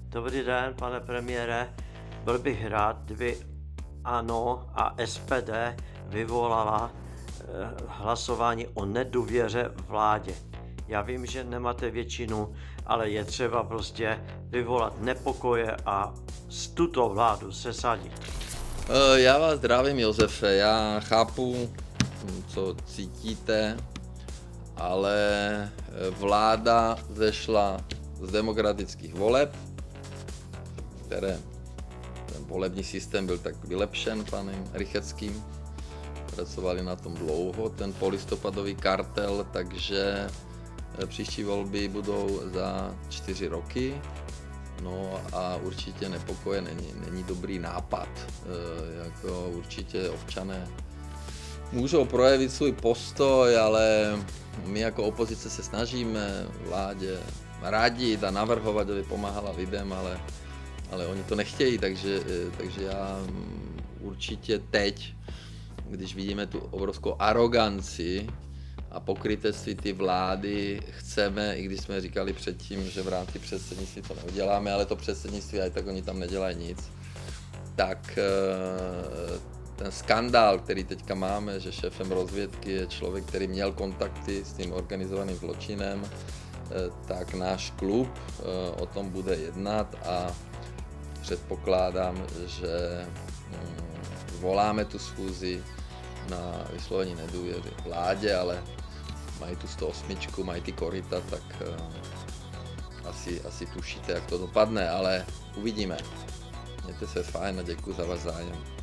Dobrý den, pane premiére. Byl bych rád, kdyby ANO a SPD vyvolala hlasování o nedůvěře vládě. Já vím, že nemáte většinu, ale je třeba prostě vyvolat nepokoje a tuto vládu sesadit. Já vás zdravím, Josefe. Já chápu, co cítíte, ale vláda zešla z demokratických voleb, které ten volební systém byl tak vylepšen panem Rychetským. Pracovali na tom dlouho, ten polistopadový kartel, takže příští volby budou za 4 roky. No a určitě nepokoje není dobrý nápad. Jako určitě občané můžou projevit svůj postoj, ale my jako opozice se snažíme vládě radit a navrhovat, aby pomáhala lidem, ale oni to nechtějí, takže já určitě teď, když vidíme tu obrovskou aroganci a pokrytectví ty vlády, chceme, i když jsme říkali předtím, že v rámci předsednictví to neuděláme, ale to předsednictví, a tak oni tam nedělají nic, tak ten skandál, který teďka máme, že šéfem rozvědky je člověk, který měl kontakty s tím organizovaným zločinem, tak náš klub o tom bude jednat a předpokládám, že voláme tu schůzi na vyslovení nedůvěry vládě, ale mají tu 108, mají ty koryta, tak asi tušíte, jak to dopadne, ale uvidíme. Mějte se fajn a děkuji za váš zájem.